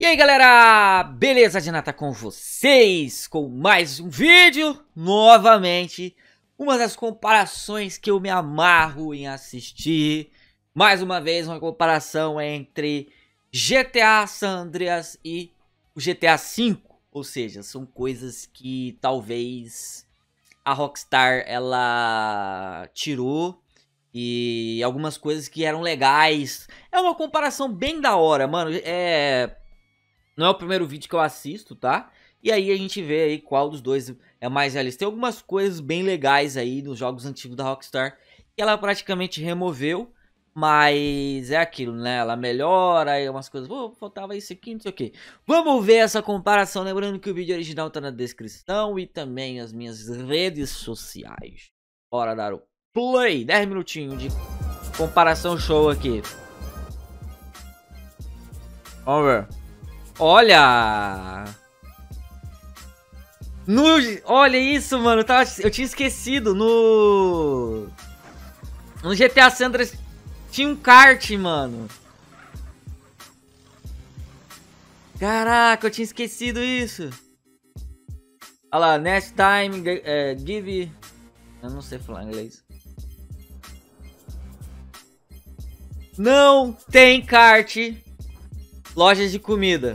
E aí galera, beleza? Renata com vocês, com mais um vídeo, novamente, uma das comparações que eu me amarro em assistir, mais uma vez uma comparação entre GTA San Andreas e o GTA V, ou seja, são coisas que talvez a Rockstar ela tirou e algumas coisas que eram legais, é uma comparação bem da hora, mano, Não é o primeiro vídeo que eu assisto, tá? E aí a gente vê aí qual dos dois é mais realista. Tem algumas coisas bem legais aí nos jogos antigos da Rockstar que ela praticamente removeu, mas é aquilo, né? Ela melhora aí umas coisas, faltava isso aqui, não sei o que. Vamos ver essa comparação, lembrando que o vídeo original tá na descrição e também as minhas redes sociais. Bora dar o play, 10 minutinhos de comparação show aqui. Vamos ver. Olha! Olha isso, mano. Eu tinha esquecido. No GTA San Andreas tinha um kart, mano. Caraca, eu tinha esquecido isso. Olha lá, next time, give... Eu não sei falar inglês. Não tem kart. Lojas de comida.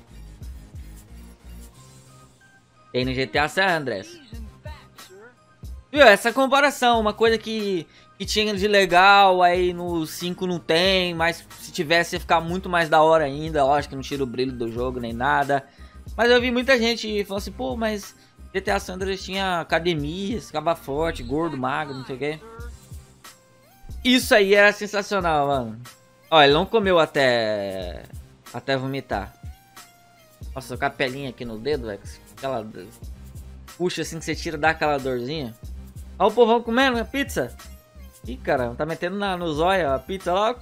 Tem no GTA San Andreas. Viu, essa comparação, uma coisa que tinha de legal, aí no 5 não tem, mas se tivesse ia ficar muito mais da hora ainda. Lógico que não tira o brilho do jogo nem nada. Mas eu vi muita gente falando assim, pô, mas GTA San Andreas tinha academia, ficava forte, gordo, magro, não sei o que. Isso aí era sensacional, mano. Ó, ele não comeu até vomitar. Nossa, com a pelinha aqui no dedo, velho. Aquela... Puxa assim que você tira, dá aquela dorzinha. Ó o povão comendo a pizza. Ih, caramba, tá metendo no zóio a pizza lá.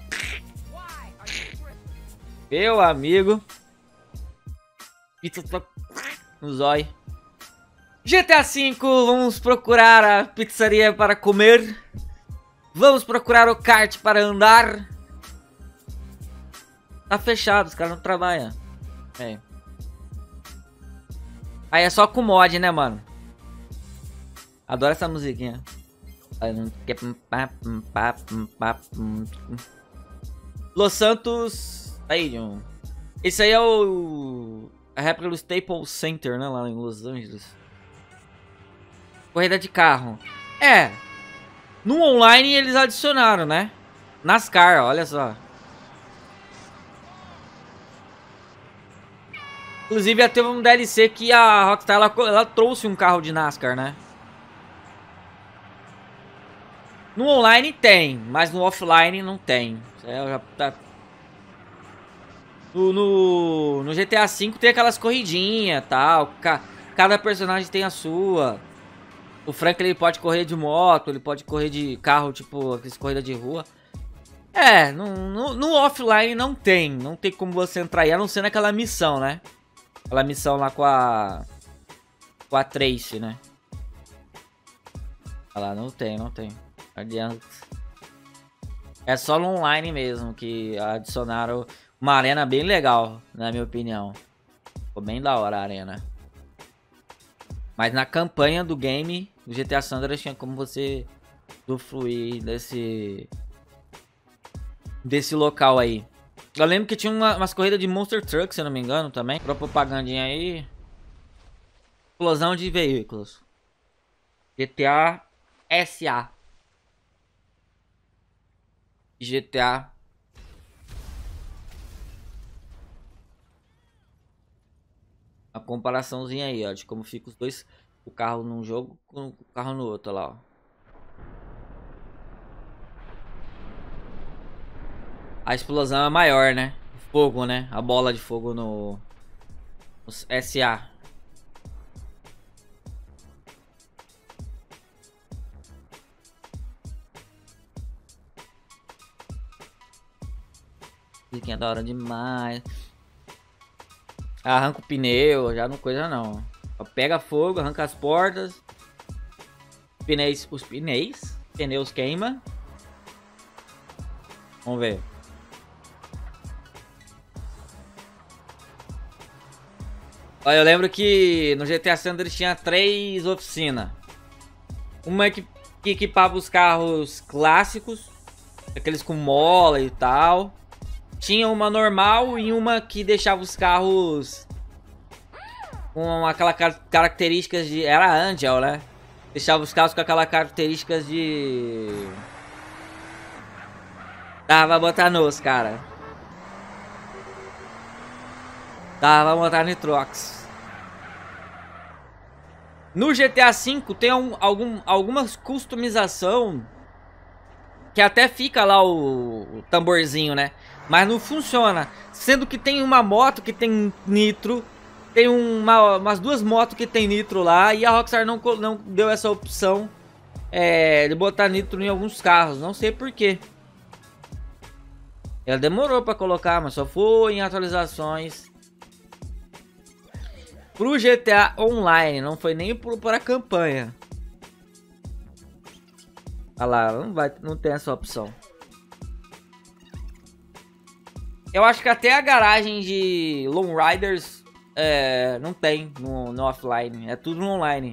Meu amigo. Pizza no zóio. GTA V, vamos procurar a pizzaria para comer. Vamos procurar o kart para andar. Tá fechado, os caras não trabalham. É. Aí é só com mod, né, mano? Adoro essa musiquinha. Los Santos. Aí, John. Esse aí é a réplica do Staples Center, né? Lá em Los Angeles. Corrida de carro. É. No online eles adicionaram, né? NASCAR, olha só. Inclusive, teve um DLC que a Rockstar ela trouxe um carro de NASCAR, né? No online tem, mas no offline não tem. No GTA V tem aquelas corridinhas e tal. Cada personagem tem a sua. O Frank ele pode correr de moto, ele pode correr de carro, tipo, aquelas corridas de rua. É, no offline não tem. Não tem como você entrar aí, a não ser naquela missão, né? Aquela missão lá com a Tracy, né? Olha lá, não tem. Adianta. É só no online mesmo que adicionaram uma arena bem legal, na minha opinião. Ficou bem da hora a arena. Mas na campanha do game, do GTA San Andreas, tinha como você usufruir desse local aí. Eu lembro que tinha umas corridas de Monster Truck, se eu não me engano, também. Pra propagandinha aí. Explosão de veículos. GTA SA. GTA. A comparaçãozinha aí, ó. De como fica os dois. O carro num jogo com o carro no outro, lá, ó. A explosão é maior, né? Fogo, né? A bola de fogo no SA. Musiquinha da hora demais. Arranca o pneu, já não coisa não. Pega fogo, arranca as portas. Os pneus queima. Vamos ver. Ó, eu lembro que no GTA San Andreas tinha 3 oficinas. Uma que equipava os carros clássicos, aqueles com mola e tal. Tinha uma normal e uma que deixava os carros com aquela características de... Era a Angel, né? Deixava os carros com aquela características de... Dava pra botar nos, cara. Dava pra botar Nitrox. No GTA V tem algumas customização que até fica lá o tamborzinho, né? Mas não funciona. Sendo que tem uma moto que tem nitro. Tem umas 2 motos que tem nitro lá. E a Rockstar não deu essa opção de botar nitro em alguns carros. Não sei porquê. Ela demorou pra colocar, mas só foi em atualizações pro GTA Online. Não foi nem para a campanha. Olha lá, não tem essa opção. Eu acho que até a garagem de Lone Riders não tem no offline. É tudo no online.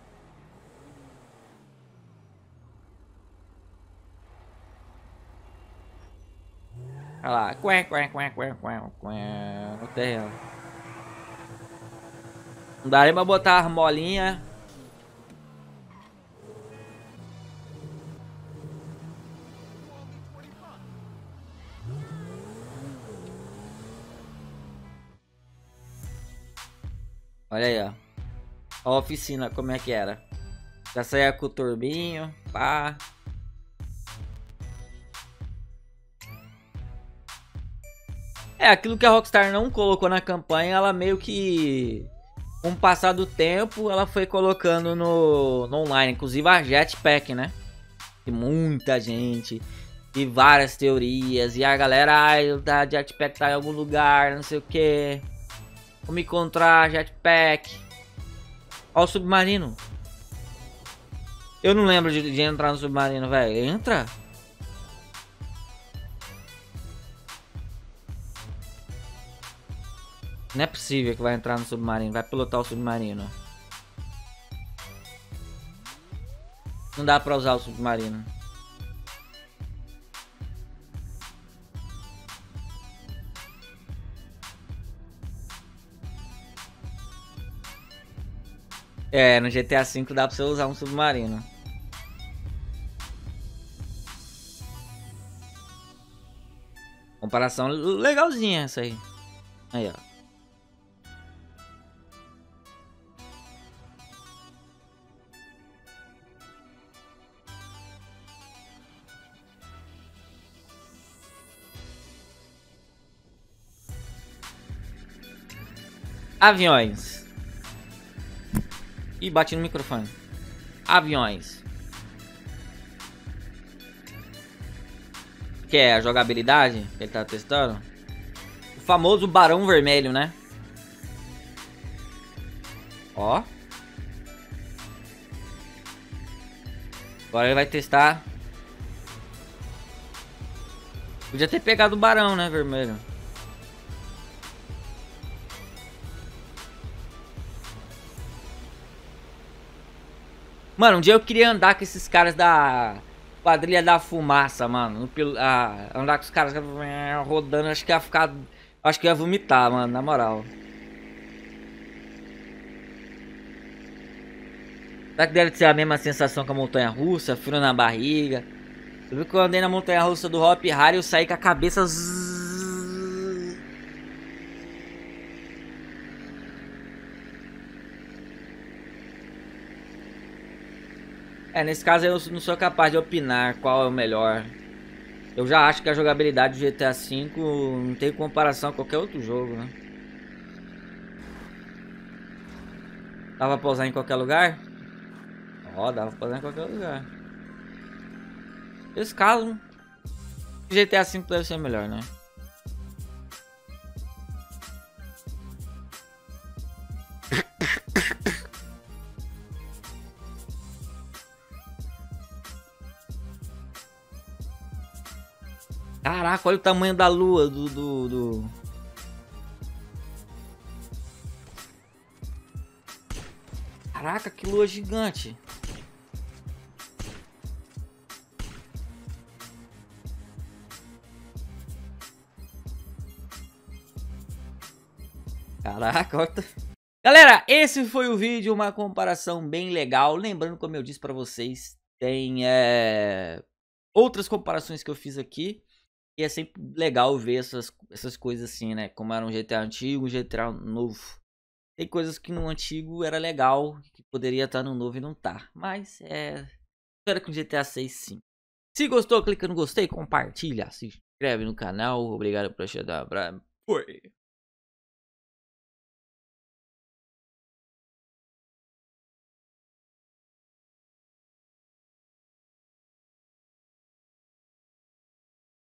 Olha lá. No terreno. Não dá nem pra botar a molinha. Olha aí, ó. A oficina, como é que era. Já saía com o turbinho, pá. É, aquilo que a Rockstar não colocou na campanha, ela meio que... Com o passar do tempo, ela foi colocando no online. Inclusive a Jetpack, né? E muita gente... E várias teorias. E a galera, a Jetpack tá em algum lugar, não sei o que. Vamos encontrar Jetpack. Ó o submarino. Eu não lembro de entrar no submarino, velho. Entra? Não é possível que vai entrar no submarino. Vai pilotar o submarino. Não dá pra usar o submarino. É, no GTA V dá pra você usar um submarino. Comparação legalzinha essa aí. Aí, ó. Aviões. Ih, bate no microfone. Aviões. Que é a jogabilidade que ele tá testando. O famoso Barão Vermelho, né? Ó. Agora ele vai testar. Podia ter pegado o Barão, né? Vermelho. Mano, um dia eu queria andar com esses caras da quadrilha da fumaça, mano. Andar com os caras rodando, acho que ia ficar... Acho que ia vomitar, mano, na moral. Será que deve ser a mesma sensação que a montanha-russa? Frio na barriga. Você viu que eu andei na montanha-russa do Hop Harry e eu saí com a cabeça... É, nesse caso eu não sou capaz de opinar qual é o melhor. Eu já acho que a jogabilidade do GTA V não tem comparação a qualquer outro jogo, né? Dava pra usar em qualquer lugar? Ó, dava pra usar em qualquer lugar. Nesse caso, GTA V deve ser melhor, né? Caraca, olha o tamanho da lua Caraca, que lua gigante. Caraca, olha. Galera, esse foi o vídeo, uma comparação bem legal. Lembrando, como eu disse pra vocês, tem outras comparações que eu fiz aqui. E é sempre legal ver essas coisas assim, né? Como era um GTA antigo, um GTA novo. Tem coisas que no antigo era legal, que poderia estar no novo e não tá. Mas espero que no GTA 6 sim. Se gostou, clica no gostei, compartilha, se inscreve no canal. Obrigado por assistir. Foi.